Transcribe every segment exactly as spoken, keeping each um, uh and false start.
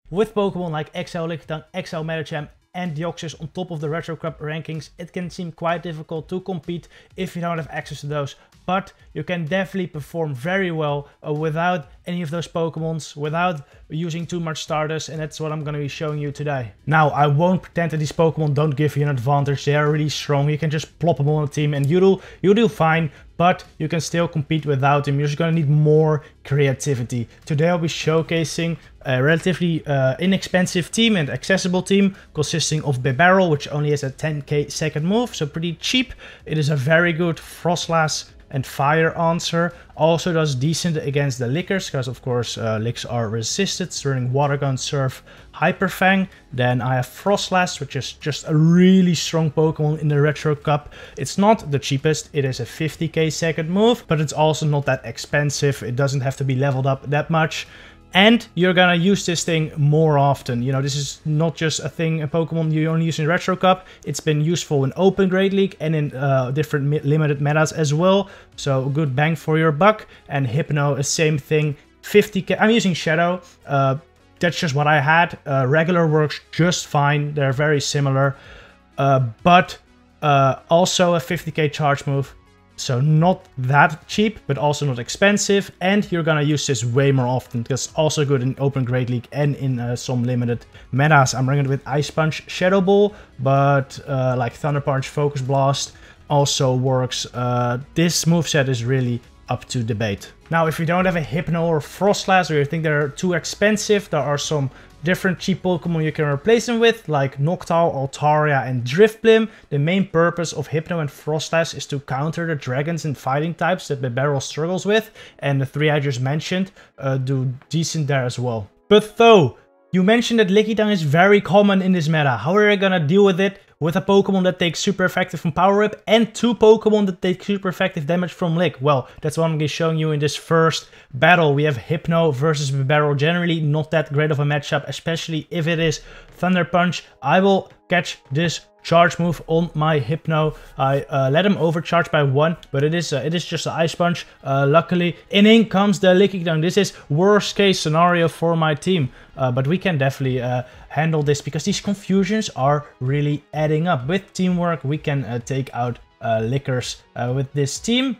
With Pokemon like X L, Lickitung, X L Medicham and Deoxys on top of the Retro Cup rankings, it can seem quite difficult to compete if you don't have access to those. But you can definitely perform very well uh, without any of those Pokemons, without using too much starters, and that's what I'm going to be showing you today. Now, I won't pretend that these Pokemon don't give you an advantage. They are really strong. You can just plop them on a team and you do, you do fine, but you can still compete without them. You're just going to need more creativity. Today I'll be showcasing a relatively uh, inexpensive team and accessible team consisting of Bibarel, which only has a ten K second move, so pretty cheap. It is a very good Froslass and Fire answer. Also does decent against the Lickers, because of course uh, Licks are resisted during Water Gun, Surf, Hyper Fang. Then I have Froslass, which is just a really strong Pokemon in the Retro Cup. It's not the cheapest, it is a fifty K second move, but it's also not that expensive. It doesn't have to be leveled up that much. And you're gonna use this thing more often. You know, this is not just a thing, a Pokemon you only use in Retro Cup. It's been useful in Open Great League and in uh, different limited metas as well. So good bang for your buck. And Hypno, the same thing, fifty K. I'm using Shadow. Uh, that's just what I had. Uh, regular works just fine. They're very similar. Uh, but uh, also a fifty K charge move. So not that cheap, but also not expensive. And you're gonna use this way more often, because it's also good in Open Great League and in uh, some limited metas. I'm running it with Ice Punch, Shadow Ball, but uh, like Thunder Punch, Focus Blast also works. Uh, this moveset is really up to debate. Now, if you don't have a Hypno or Froslass, or you think they're too expensive, there are some different cheap Pokemon you can replace them with, like Noctowl, Altaria, and Drifblim. The main purpose of Hypno and Froslass is to counter the dragons and fighting types that Bibarel struggles with, and the three I just mentioned uh, do decent there as well. But though, you mentioned that Lickitung is very common in this meta. How are you gonna deal with it with a Pokemon that takes super effective from Power Whip and two Pokemon that take super effective damage from Lick? Well, that's what I'm going to be showing you in this first battle. We have Hypno versus Bibarel. Generally not that great of a matchup, especially if it is Thunder Punch. I will catch this charge move on my Hypno. I uh, let him overcharge by one, but it is uh, it is just an Ice Punch. Uh, luckily, and in comes the Lickitung. This is worst case scenario for my team, uh, but we can definitely uh, handle this, because these confusions are really adding up. With teamwork, we can uh, take out uh, Lickers uh, with this team.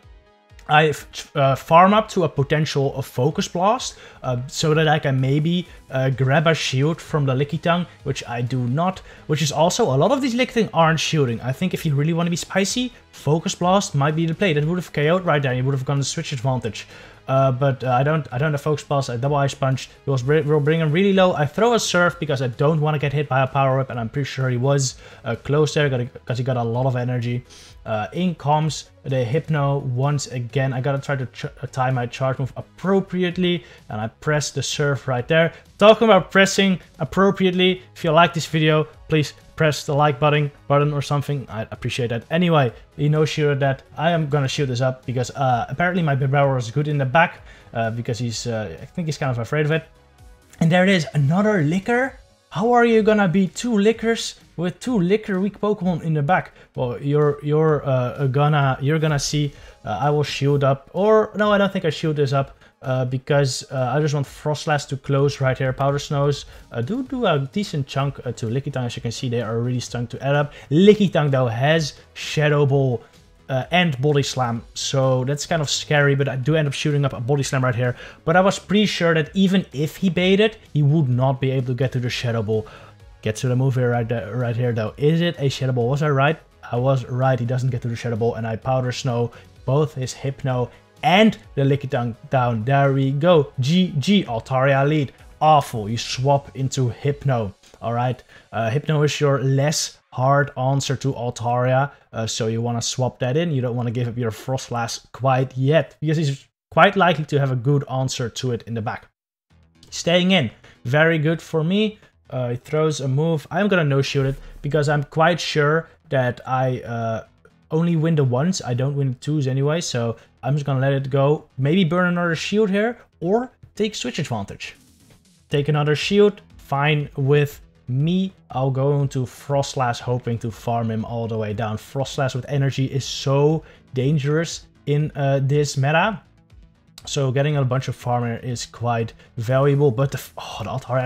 I uh, farm up to a potential of Focus Blast, uh, so that I can maybe uh, grab a shield from the Lickitung, which I do not, which is also, a lot of these Lickitung aren't shielding. I think if you really want to be spicy, Focus Blast might be the play. That would have K O'd right there, you would have gotten the switch advantage. Uh, but uh, I don't I don't have Focus Blast, I double Ice Punch, it was will bring him really low. I throw a Surf because I don't want to get hit by a Power Whip, and I'm pretty sure he was uh, close there because he got a lot of energy. Uh, in comes the Hypno once again. I gotta try to ch tie my charge move appropriately, and I press the Surf right there. Talking about pressing appropriately, if you like this video, please press the like button button or something. I appreciate that. Anyway, he no shielded that. I am gonna shield this up because uh, apparently my Bibarel is good in the back, uh, because he's uh, I think he's kind of afraid of it. And there it is, another Licker. How are you gonna beat two Lickers with two Licker weak Pokemon in the back? Well, you're you're uh, gonna you're gonna see. Uh, I will shield up, or no, I don't think I shield this up. Uh, because uh, I just want Froslass to close right here. Powder Snows uh, do do a decent chunk uh, to Lickitung. As you can see, they are really starting to add up. Lickitung, though, has Shadow Ball uh, and Body Slam, so that's kind of scary, but I do end up shooting up a Body Slam right here. But I was pretty sure that even if he baited, he would not be able to get to the Shadow Ball. Get to the move here right, there, right here, though. Is it a Shadow Ball? Was I right? I was right. He doesn't get to the Shadow Ball, and I Powder Snow both his Hypno and the Lickitung down. There we go. G G. Altaria lead. Awful. You swap into Hypno. Alright. Uh, Hypno is your less hard answer to Altaria. Uh, so you want to swap that in. You don't want to give up your Froslass quite yet, because he's quite likely to have a good answer to it in the back. Staying in. Very good for me. Uh, he throws a move. I'm going to no-shield it, because I'm quite sure that I uh, only win the ones. I don't win the twos anyway, so I'm just gonna let it go. Maybe burn another shield here, or take switch advantage. Take another shield, fine with me. I'll go into Froslass, hoping to farm him all the way down. Froslass with energy is so dangerous in uh, this meta. So getting a bunch of farmer is quite valuable, but the, oh, the Altaria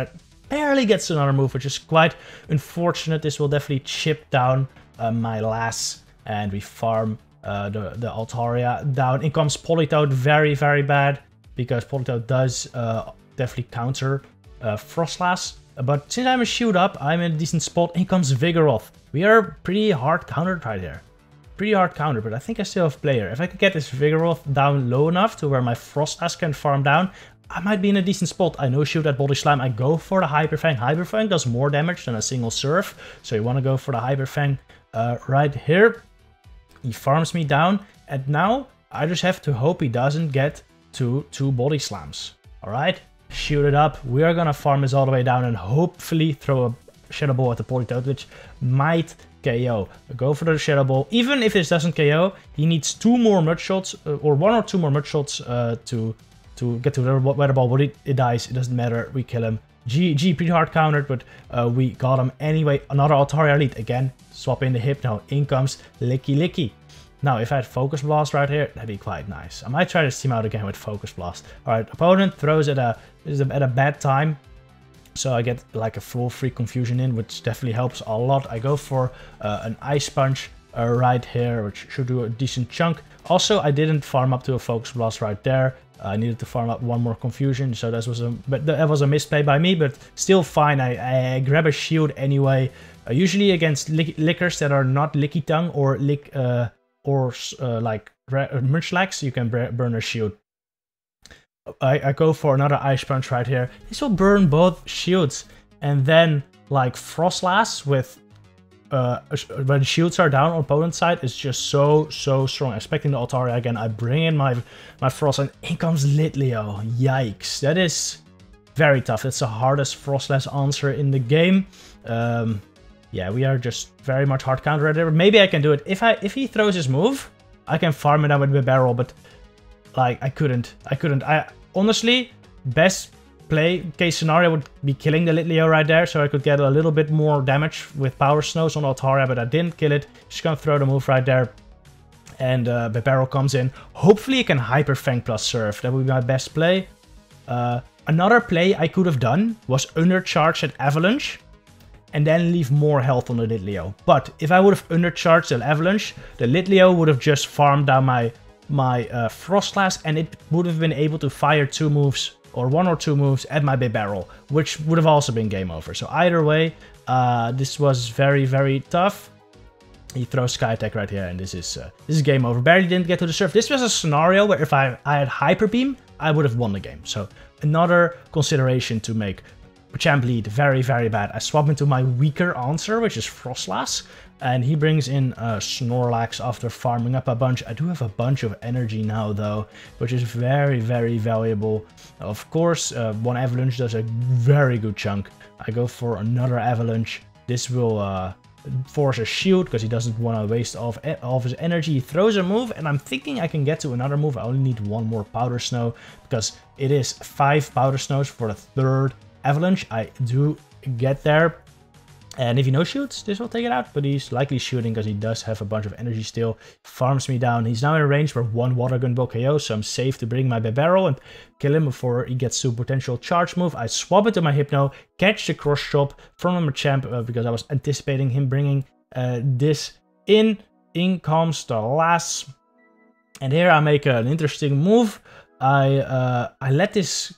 barely gets another move, which is quite unfortunate. This will definitely chip down uh, my Lass, and we farm uh, the, the Altaria down. In comes Politoed, very, very bad, because Politoed does uh, definitely counter uh, Froslass. But since I'm a shield up, I'm in a decent spot. In comes Vigoroth. We are pretty hard countered right here. Pretty hard counter, but I think I still have player. If I could get this Vigoroth down low enough to where my Froslass can farm down, I might be in a decent spot. I know shoot at Body Slam. I go for the Hyper Fang. Hyper Fang does more damage than a single Surf, so you want to go for the Hyper Fang uh, right here. He farms me down, and now I just have to hope he doesn't get to two Body Slams. Alright? Shoot it up. We are gonna farm this all the way down and hopefully throw a Shadow Ball at the Politoed, which might K O. Go for the Shadow Ball. Even if this doesn't K O, he needs two more Mud Shots, uh, or one or two more Mud Shots uh, to to get to the Weather Ball, but it, it dies. It doesn't matter. We kill him. G G pretty hard countered, but uh, we got him anyway. Another Altaria Elite again. Swap in the Hypno. In comes Licky Licky. Now, if I had Focus Blast right here, that'd be quite nice. I might try to team out again with Focus Blast. Alright, opponent throws at a, at a bad time. So I get like a full free confusion in, which definitely helps a lot. I go for uh, an Ice Punch uh, right here, which should do a decent chunk. Also, I didn't farm up to a Focus Blast right there. Uh, I needed to farm up one more confusion, so that was a but that was a misplay by me, but still fine. I, I grab a shield anyway. Uh, usually against lick lickers that are not Licky Tongue or lick. Uh, or uh, like Munchlax, you can burn a shield. I, I go for another Ice Punch right here. This will burn both shields. And then like Froslass with uh, when shields are down on opponent's side is just so, so strong. Expecting the Altaria again, I bring in my, my Frost and in comes Litleo. Yikes, that is very tough. It's the hardest Frostlass answer in the game. Um, Yeah, we are just very much hard counter right there. Maybe I can do it. If I if he throws his move, I can farm it out with the barrel, but like I couldn't. I couldn't. I honestly, best play case scenario would be killing the Litleo right there, so I could get a little bit more damage with Power Snows on Altaria, but I didn't kill it. Just gonna throw the move right there. And uh, the barrel comes in. Hopefully it can Hyper Fang plus Surf. That would be my best play. Uh, another play I could have done was undercharge at Avalanche and then leave more health on the Litleo. But if I would have undercharged the Avalanche, the Litleo would have just farmed down my my uh, Froslass, and it would have been able to fire two moves, or one or two moves at my Bibarel, which would have also been game over. So either way, uh, this was very, very tough. He throws Sky Attack right here, and this is uh, this is game over. Barely didn't get to the surf. This was a scenario where if I, I had Hyper Beam, I would have won the game. So another consideration to make. Champ lead, very, very bad. I swap into my weaker answer, which is Froslass, and he brings in uh, Snorlax after farming up a bunch. I do have a bunch of energy now, though, which is very, very valuable. Of course, uh, one Avalanche does a very good chunk. I go for another Avalanche. This will uh, force a shield, because he doesn't want to waste all of, all of his energy. He throws a move, and I'm thinking I can get to another move. I only need one more Powder Snow, because it is five Powder Snows for the third Avalanche. I do get there, and if he no shoots, this will take it out, but he's likely shooting because he does have a bunch of energy still. Farms me down. He's now in a range where one Water Gun will K O, so I'm safe to bring my Bibarel and kill him before he gets to potential charge move. I swap into my Hypno, catch the cross chop from my Machamp uh, because I was anticipating him bringing uh, this in. In comes the Lass, and here I make an interesting move. I uh, I let this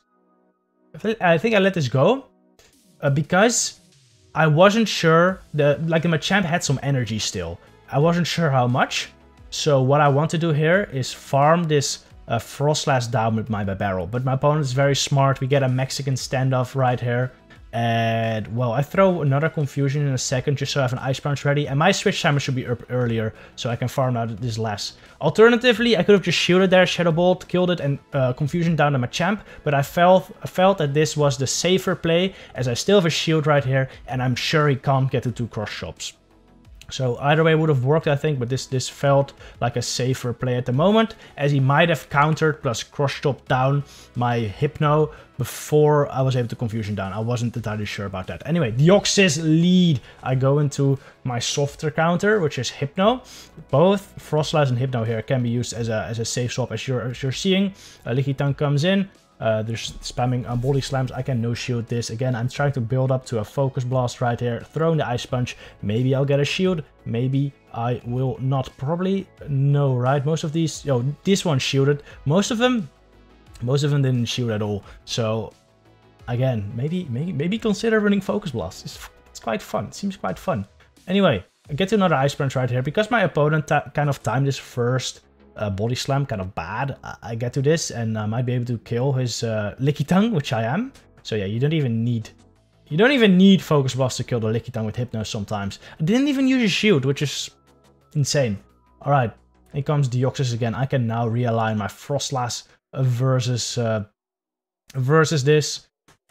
I think I let this go uh, because I wasn't sure that, like, the Machamp had some energy still. I wasn't sure how much. So what I want to do here is farm this uh, Froslass down with my Bibarel. But my opponent is very smart. We get a Mexican standoff right here. And, well, I throw another Confusion in a second just so I have an Ice Punch ready. And my switch timer should be up earlier so I can farm out this less. Alternatively, I could have just shielded there, Shadow Bolt, killed it, and uh, Confusion down to Machamp. But I felt, I felt that this was the safer play, as I still have a shield right here. And I'm sure he can't get the two cross shops. So either way would have worked, I think, but this this felt like a safer play at the moment, as he might have countered plus cross-chop down my Hypno before I was able to Confusion down. I wasn't entirely sure about that. Anyway, Deoxys lead. I go into my softer counter, which is Hypno. Both Froslass and Hypno here can be used as a as a safe swap, as you're as you're seeing. Uh, Lickitung comes in. Uh, they're spamming uh, body slams. I can no shield this. Again, I'm trying to build up to a focus blast right here. Throwing the ice punch. Maybe I'll get a shield. Maybe I will not. Probably no, right? Most of these, yo, this one shielded. Most of them, most of them didn't shield at all. So again, maybe, maybe, maybe consider running focus blast. It's, it's quite fun. It seems quite fun. Anyway, I get to another ice punch right here because my opponent kind of timed this first. Uh, body slam kind of bad. I, I get to this and I might be able to kill his uh, Lickitung, which I am. So yeah, you don't even need you don't even need focus blast to kill the Lickitung with Hypno sometimes. I didn't even use a shield, which is insane. All right, here comes Deoxys again. I can now realign my Froslass versus uh, versus this,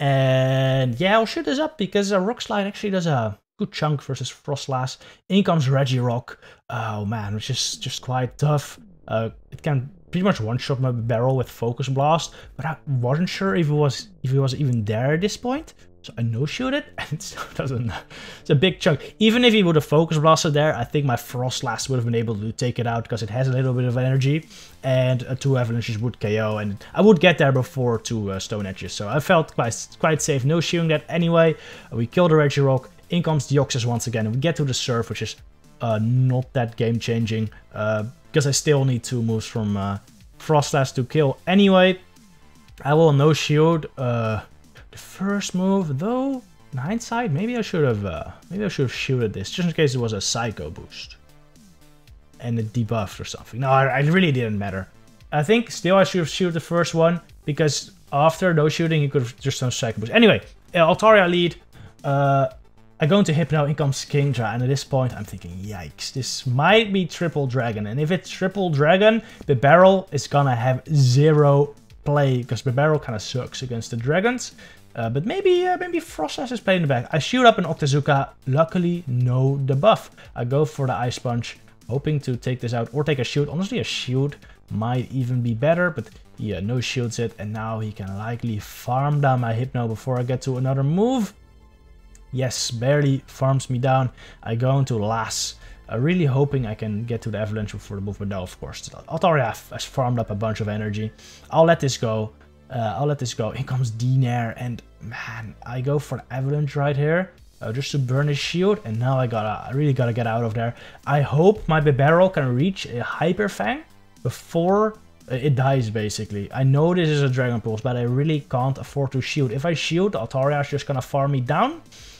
and yeah, I'll shoot this up because a Rock Slide actually does a good chunk versus Froslass. In comes Regirock. Oh man, which is just quite tough. Uh, it can pretty much one-shot my barrel with Focus Blast, but I wasn't sure if it was if it was even there at this point. So I no-shoot it, and it still doesn't. It's a big chunk. Even if he would have Focus Blasted there, I think my Froslass would have been able to take it out because it has a little bit of energy, and uh, two Avalanches would K O, and I would get there before two uh, Stone Edges. So I felt quite quite safe no-shooting that anyway. Uh, we kill the Regirock. In comes Deoxys once again, and we get to the Surf, which is uh, not that game-changing. Uh, Because I still need two moves from uh, Froslass to kill. Anyway, I will no shield. Uh, the first move, though, in hindsight, maybe I should have. Uh, maybe I should have shielded this, just in case it was a Psycho boost and it debuffed or something. No, I, I really didn't matter. I think still I should have shielded the first one because after no shooting, he could have just done Psycho boost. Anyway, uh, Altaria lead. Uh, I go into Hypno, in comes Kingdra, and at this point I'm thinking, yikes, this might be Triple Dragon. And if it's Triple Dragon, Bibarel is gonna have zero play, because Bibarel kind of sucks against the dragons. Uh, but maybe uh, maybe Froslass is playing the back. I shoot up an Octazooka, luckily no debuff. I go for the Ice Punch, hoping to take this out or take a shield. Honestly, a shield might even be better, but yeah, no shields it, and now he can likely farm down my Hypno before I get to another move. Yes, barely farms me down. I go into Lass, uh, really hoping I can get to the Avalanche before the move, but no, of course. Altaria has farmed up a bunch of energy. I'll let this go. Uh, I'll let this go. In comes Dinair, and man, I go for the Avalanche right here, uh, just to burn his shield, and now I gotta, I really gotta get out of there. I hope my Bibarel can reach a Hyper Fang before it dies, basically. I know this is a Dragon Pulse, but I really can't afford to shield. If I shield, Altaria is just gonna farm me down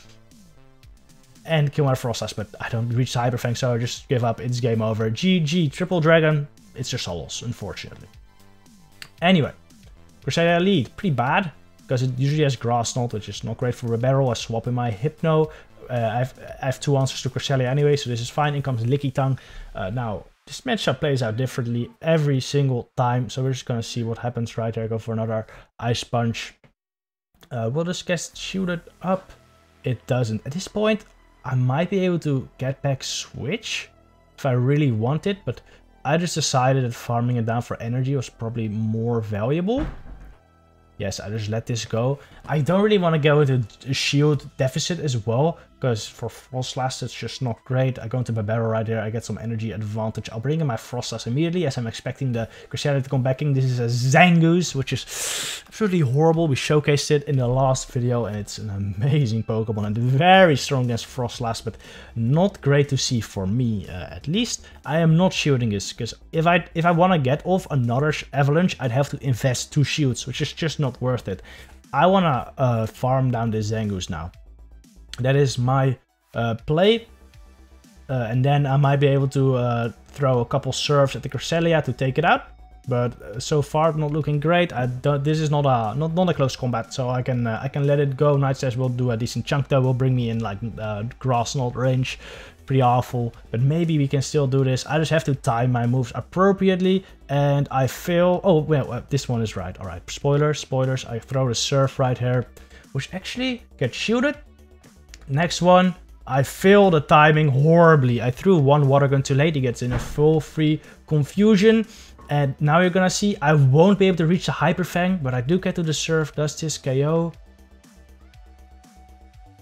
and kill my Froslass, but I don't reach the Hyper Fang, so I just give up. It's game over. G G, Triple Dragon. It's just a loss, unfortunately. Anyway, Cresselia lead, pretty bad, because it usually has Grass Knot, which is not great for Bibarel. I swap in my Hypno. Uh, I, have, I have two answers to Cresselia anyway, so this is fine. In comes Lickitung. Uh, now, this matchup plays out differently every single time, so we're just gonna see what happens right there. Go for another Ice Punch. Uh, will this get shielded up? It doesn't. At this point, I might be able to get back Switch if I really want it, but I just decided that farming it down for energy was probably more valuable. Yes, I just let this go. I don't really want to go into a shield deficit as well, because for Froslass it's just not great. I go into Bibarel right there, I get some energy advantage. I'll bring in my Froslass immediately as I'm expecting the Cresselia to come back in. This is a Zangoose, which is absolutely horrible. We showcased it in the last video, and it's an amazing Pokemon and very strong against Froslass, but not great to see for me, uh, at least. I am not shielding this, because if I if I want to get off another Avalanche, I'd have to invest two shields, which is just not worth it. I want to uh, farm down this Zangoose now. That is my uh, play. Uh, and then I might be able to uh, throw a couple serves at the Cresselia to take it out. But uh, so far, not looking great. I don't, this is not a not, not a close combat, so I can uh, I can let it go. Night Slash will do a decent chunk though. Will bring me in like uh, Grass Knot range. Pretty awful, but maybe we can still do this. I just have to time my moves appropriately, and I fail. Oh, well, uh, this one is right. All right, spoilers, spoilers. I throw the Surf right here, which actually gets shielded. Next one, I fail the timing horribly. I threw one Water Gun too late. He gets in a full free confusion, and now you're gonna see I won't be able to reach the Hyper Fang, but I do get to the Surf. Does this K O?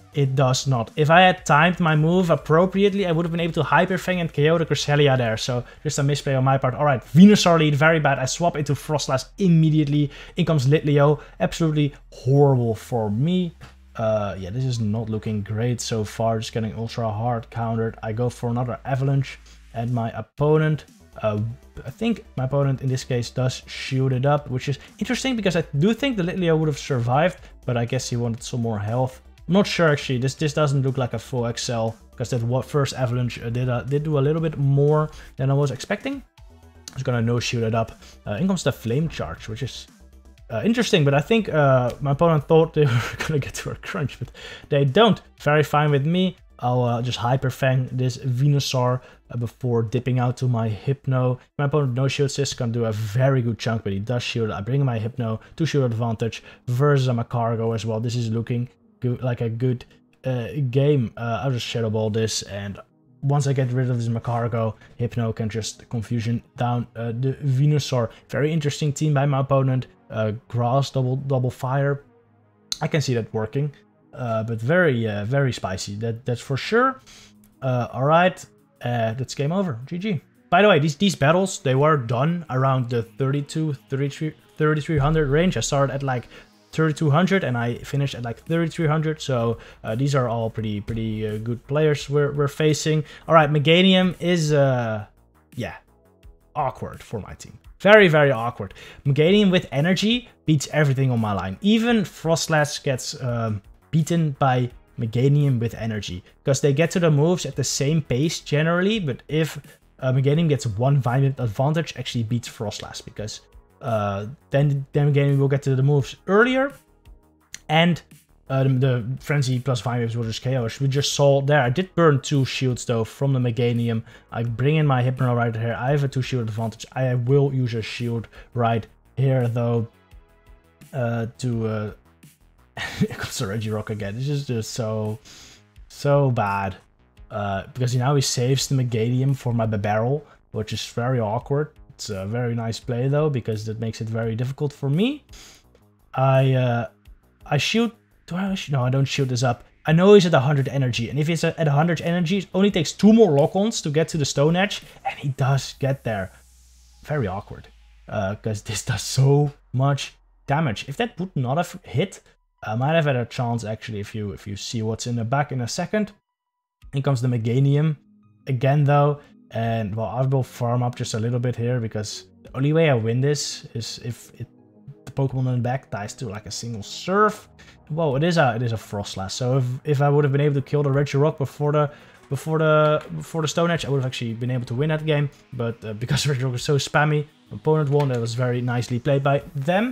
it does not. If I had timed my move appropriately, I would have been able to Hyper Fang and K O the Cresselia there. So just a misplay on my part. Alright, Venusaur lead, very bad. I swap into Froslass immediately. In comes Litleo. Absolutely horrible for me. Uh, yeah, this is not looking great so far. Just getting ultra hard countered. I go for another Avalanche. And my opponent... Uh, I think my opponent in this case does shoot it up, which is interesting because I do think the Litleo would have survived, but I guess he wanted some more health. I'm not sure actually, this this doesn't look like a full X L, because that first Avalanche uh, did, uh, did do a little bit more than I was expecting. I was gonna no shoot it up. Uh, in comes the Flame Charge, which is uh, interesting, but I think uh, my opponent thought they were gonna get to a crunch, but they don't. Very fine with me. I'll uh, just Hyper Fang this Venusaur uh, before dipping out to my Hypno. My opponent no shields this, can do a very good chunk, but he does shield. I bring my Hypno to shield advantage versus a Magcargo as well. This is looking good, like a good uh, game. Uh, I'll just Shadow Ball this, and once I get rid of this Magcargo, Hypno can just Confusion down uh, the Venusaur. Very interesting team by my opponent. Uh, grass, double, double fire. I can see that working. Uh, but very, uh, very spicy. That that's for sure. Uh, all right, uh, that's game over. G G. By the way, these these battles, they were done around the thirty-two, thirty-three, thirty-three hundred range. I started at like thirty-two hundred and I finished at like thirty-three hundred. So uh, these are all pretty pretty uh, good players we're we're facing. All right, Meganium is uh yeah awkward for my team. Very, very awkward. Meganium with energy beats everything on my line. Even Froslass gets um, beaten by Meganium with energy, because they get to the moves at the same pace generally, but if uh, Meganium gets one Vine advantage, actually beats Froslass, because uh, then, then Meganium will get to the moves earlier, and uh, the, the Frenzy plus Vine Waves will just K O, which we just saw there. I did burn two shields though from the Meganium. I bring in my Hypno right here. I have a two shield advantage. I will use a shield right here though uh, to... Uh, It comes to Regirock again. This is just so, so bad. Uh, because now he saves the Meganium for my Barrel, which is very awkward. It's a very nice play though, because that makes it very difficult for me. I uh, I shoot. Do I shoot? No, I don't shoot this up. I know he's at one hundred energy, and if he's at one hundred energy, it only takes two more lock-ons to get to the Stone Edge, and he does get there. Very awkward, because uh, this does so much damage. If that would not have hit, I might have had a chance actually if you if you see what's in the back in a second. In comes the Meganium again though, and well, I will farm up just a little bit here, because the only way I win this is if it, the Pokemon in the back dies to like a single Surf. Well, it is a it is a Froslass, so if if I would have been able to kill the Regirock before the before the before the Stone Edge, I would have actually been able to win that game. But uh, because Regirock is so spammy, opponent won. That was very nicely played by them.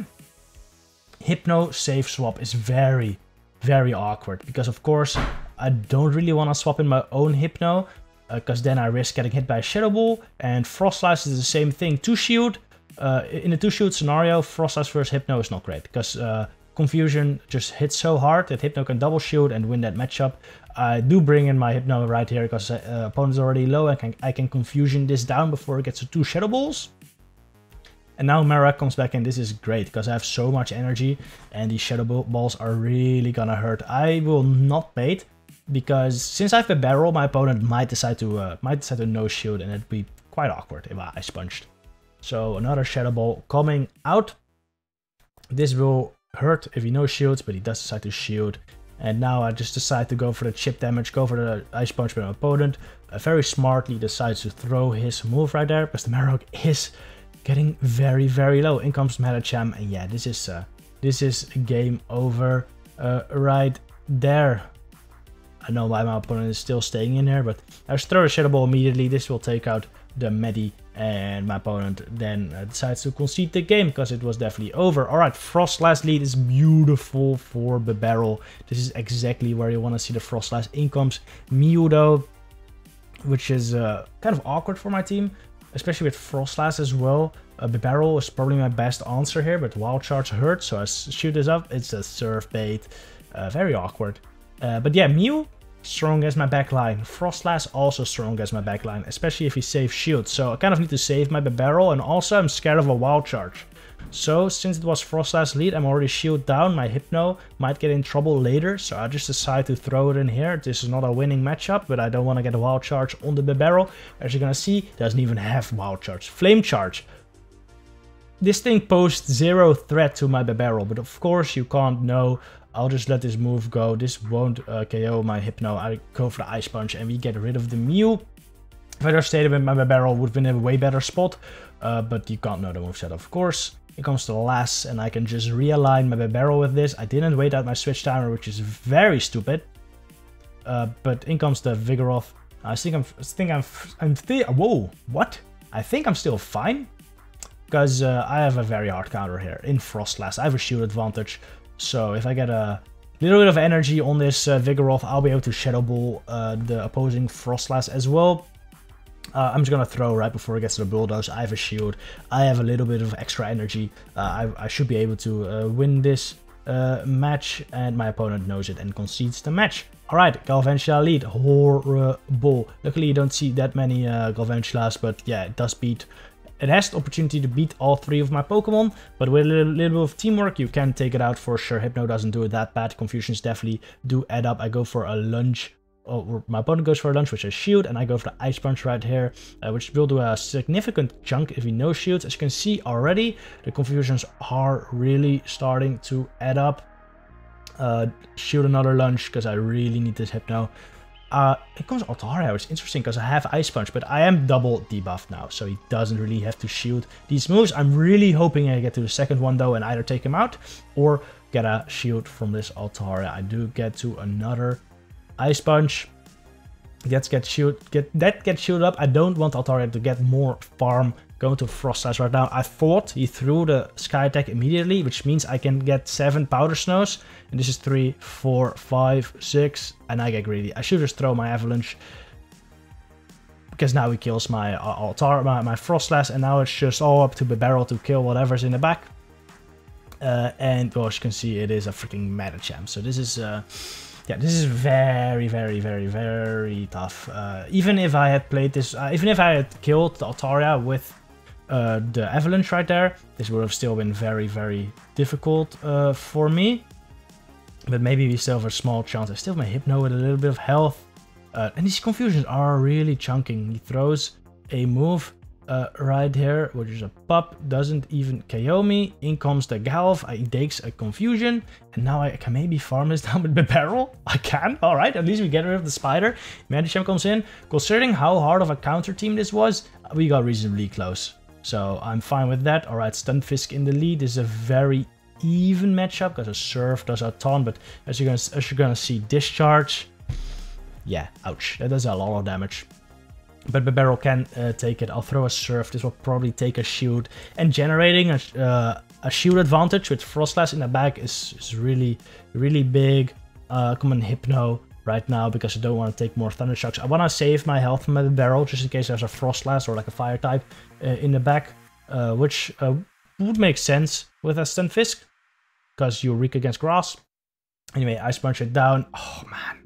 Hypno save swap is very, very awkward, because of course I don't really want to swap in my own Hypno, because uh, then I risk getting hit by a Shadow Ball, and Froslass is the same thing. Two shield, uh, in the two shield scenario, Froslass versus Hypno is not great, because uh, Confusion just hits so hard that Hypno can double shield and win that matchup. I do bring in my Hypno right here, because uh, opponent's already low, and can, I can Confusion this down before it gets to two Shadow Balls. And now Marowak comes back in. This is great, because I have so much energy, and these Shadow Balls are really gonna hurt. I will not bait, because since I have a Barrel, my opponent might decide to uh, might decide to no shield, and it'd be quite awkward if I Ice Punched. So another Shadow Ball coming out. This will hurt if he no shields, but he does decide to shield. And now I just decide to go for the chip damage, go for the Ice Punch by my opponent. Uh, very smartly decides to throw his move right there, because the Marowak is getting very, very low. In comes Medicham, and yeah, this is uh, this is game over uh, right there. I know why my opponent is still staying in here, but I just throw a Shadow Ball immediately. This will take out the Medi, and my opponent then uh, decides to concede the game, because it was definitely over. All right, Froslass lead is beautiful for the Barrel. This is exactly where you want to see the Froslass. In comes Mew though, which is uh, kind of awkward for my team, especially with Froslass as well. Uh, the Barrel is probably my best answer here, but Wild Charge hurts, so I shoot this up. It's a Surf bait. Uh, very awkward. Uh, but yeah, Mew, strong as my backline. Froslass also strong as my backline, especially if he saves shield. So I kind of need to save my Barrel, and also I'm scared of a Wild Charge. So since it was Frostlass lead, I'm already shield down. My Hypno might get in trouble later, so I just decided to throw it in here. This is not a winning matchup, but I don't want to get a wild charge on the Bibarel. As you're gonna see, it doesn't even have wild charge. Flame charge. This thing posed zero threat to my Bibarel, but of course you can't know. I'll just let this move go. This won't uh, K O my Hypno. I go for the Ice Punch and we get rid of the Mew. If I just stayed with my Bibarel, would have been in a way better spot, uh, but you can't know the moveset, of course. It comes to Lass, and I can just realign my Bibarel with this. I didn't wait out my switch timer, which is very stupid. Uh, but in comes the Vigoroth. I think I'm, I think I'm, I'm, whoa, what? I think I'm still fine, because uh, I have a very hard counter here in Frostlass. I have a shield advantage. So if I get a little bit of energy on this uh, Vigoroth, I'll be able to Shadow Ball uh, the opposing Frostlass as well. Uh, I'm just gonna throw right before it gets to the Bulldoze. I have a shield. I have a little bit of extra energy. Uh, I, I should be able to uh, win this uh, match, and my opponent knows it and concedes the match. Alright, Galvantula lead. Horrible. Luckily you don't see that many uh, Galvantulas, but yeah, it does beat. It has the opportunity to beat all three of my Pokemon, but with a little, little bit of teamwork, you can take it out for sure. Hypno doesn't do it that bad. Confusions definitely do add up. I go for a lunge. Oh, my opponent goes for a lunge, which is shield, and I go for the Ice Punch right here, uh, which will do a significant chunk if he no shields. As you can see already, the confusions are really starting to add up. Uh, shield another lunge, because I really need this Hypno. Uh, it comes Altaria, which is interesting because I have Ice Punch, but I am double debuffed now, so he doesn't really have to shield these moves. I'm really hoping I get to the second one though and either take him out or get a shield from this Altaria. I do get to another Ice Punch. Gets get shield, get that gets shielded up. I don't want Altaria to get more farm going to Frostlass right now. I thought he threw the Sky Attack immediately, which means I can get seven Powder Snows. And this is three, four, five, six, and I get greedy. I should just throw my Avalanche, because now he kills my uh, Altaria, my, my Frostlass, and now it's just all up to Bibarel to kill whatever's in the back. Uh, and well, as you can see, it is a freaking Medicham. So this is... Uh, Yeah, this is very, very, very, very tough. Uh, even if I had played this, uh, even if I had killed the Altaria with uh, the Avalanche right there, this would have still been very, very difficult uh, for me. But maybe we still have a small chance. I still have my Hypno with a little bit of health. Uh, and these confusions are really chunking. He throws a move uh, right here, which is a pup, doesn't even K O me. In comes the Galv, he takes a confusion, and now I can maybe farm this down with Bibarel. I can, alright, at least we get rid of the spider. Medicham comes in. Considering how hard of a counter team this was, we got reasonably close. So I'm fine with that. Alright, Stunfisk in the lead. This is a very even matchup, because a Surf does a ton, but as you're gonna, as you're gonna see, Discharge, yeah, ouch, that does a lot of damage. But Bibarel can uh, take it. I'll throw a Surf. This will probably take a shield. And generating a, uh, a shield advantage with Frostlass in the back is, is really, really big. Uh, come on, Hypno right now, because I don't want to take more Thunder Shocks. I want to save my health from my Bibarel, just in case there's a Frostlass or like a Fire type uh, in the back. Uh, which uh, would make sense with a Stunfisk, because you're weak against Grass. Anyway, Ice Punch it down. Oh, man.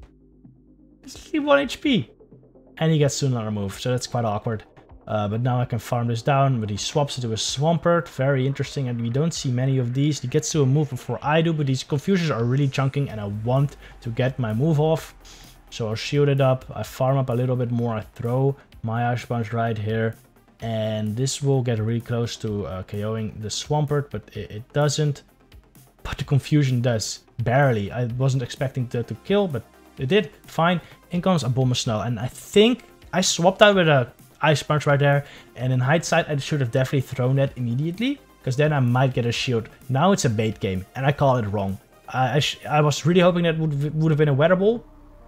It's only one H P. And he gets to another move, so that's quite awkward. Uh, but now I can farm this down, but he swaps it to a Swampert. Very interesting, and we don't see many of these. He gets to a move before I do, but these confusions are really chunking, and I want to get my move off. So I'll shield it up, I farm up a little bit more, I throw my Ice Punch right here. And this will get really close to uh, KOing the Swampert, but it, it doesn't. But the confusion does, barely. I wasn't expecting to, to kill, but it did. Fine. In comes Abomasnow, and I think I swapped out with a Ice Punch right there, and in hindsight I should have definitely thrown that immediately, because then I might get a shield. Now it's a bait game, and I call it wrong. I, I, I was really hoping that would would have been a Weather Ball,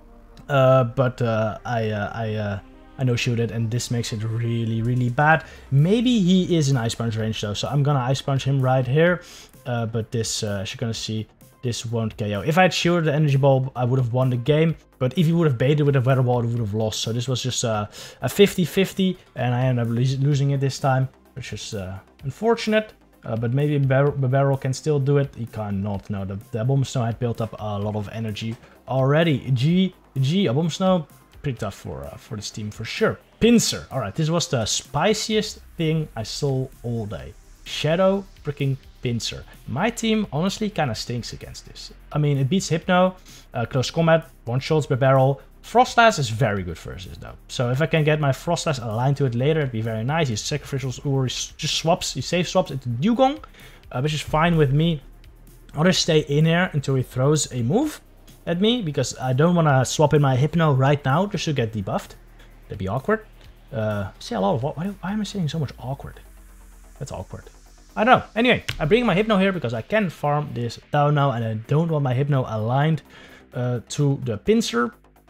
uh, but uh, I uh, I uh, I no shielded, and this makes it really really bad. Maybe he is in Ice Punch range though, so I'm gonna Ice Punch him right here. Uh, but this, uh, as you're gonna see, this won't K O. If I had shielded the Energy Ball, I would have won the game. But if he would have baited with a Weather Ball, he would have lost. So this was just uh, a fifty fifty, and I ended up losing it this time, which is uh, unfortunate. Uh, but maybe Bibarel can still do it. He cannot. No, the, the Abomasnow had built up a lot of energy already. G, G, Abomasnow, pretty tough for uh, for this team for sure. Pinsir. All right, this was the spiciest thing I saw all day. Shadow freaking Pinsir. My team honestly kind of stinks against this. I mean, it beats Hypno, uh, Close Combat, one shots per barrel. Froslass is very good versus though. So if I can get my Froslass aligned to it later, it'd be very nice. He sacrificials or he just swaps, he safe swaps into Dewgong, uh, which is fine with me. I'll just stay in here until he throws a move at me, because I don't want to swap in my Hypno right now just to get debuffed. That'd be awkward. Uh, I say a lot of what? Why, why am I saying so much awkward? That's awkward. I don't know. Anyway, I bring my Hypno here because I can farm this down now, and I don't want my Hypno aligned uh, to the Pinsir.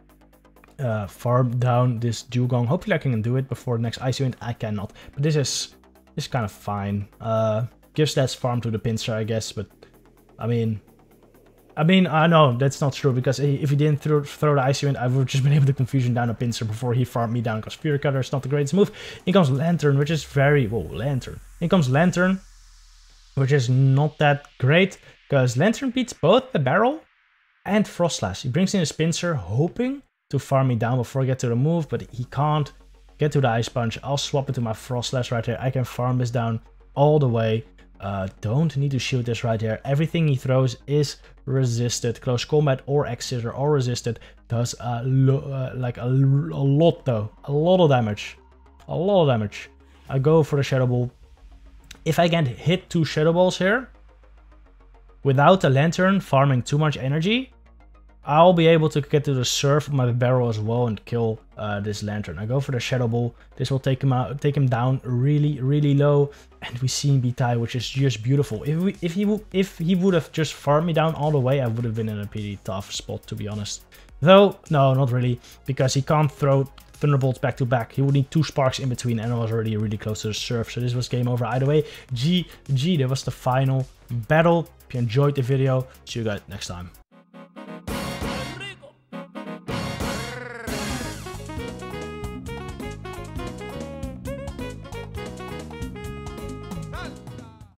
Uh, farm down this Dewgong. Hopefully I can do it before the next Ice Event. I cannot, but this is this is kind of fine. Uh, gives that farm to the Pinsir, I guess, but I mean, I mean, I uh, know that's not true, because if he didn't throw, throw the Ice Event, I would have just been able to Confusion down a Pinsir before he farmed me down, because Fury Cutter is not the greatest move. In comes Lantern, which is very... Whoa, Lantern. In comes Lantern, which is not that great, because Lantern beats both the Barrel and Froslass. He brings in his Pinsir, hoping to farm me down before I get to the move, but he can't get to the Ice Punch. I'll swap it to my Froslass right here. I can farm this down all the way. Uh, don't need to shoot this right here. Everything he throws is resisted. Close Combat or X-Scissor or resisted. Does a lo uh, like a, a lot though. A lot of damage. A lot of damage. I go for the Shadow Ball. If I can hit two Shadow Balls here, without the Lantern farming too much energy, I'll be able to get to the surf of my barrel as well and kill uh, this Lantern. I go for the Shadow Ball. This will take him out, take him down really, really low, and we see Betai, which is just beautiful. If we, if he, if he would have just farmed me down all the way, I would have been in a pretty tough spot, to be honest. Though, no, not really, because he can't throw Thunderbolts back to back. He would need two sparks in between, and I was already really close to the surf, so this was game over either way. G G, that was the final battle. If you enjoyed the video, see you guys next time.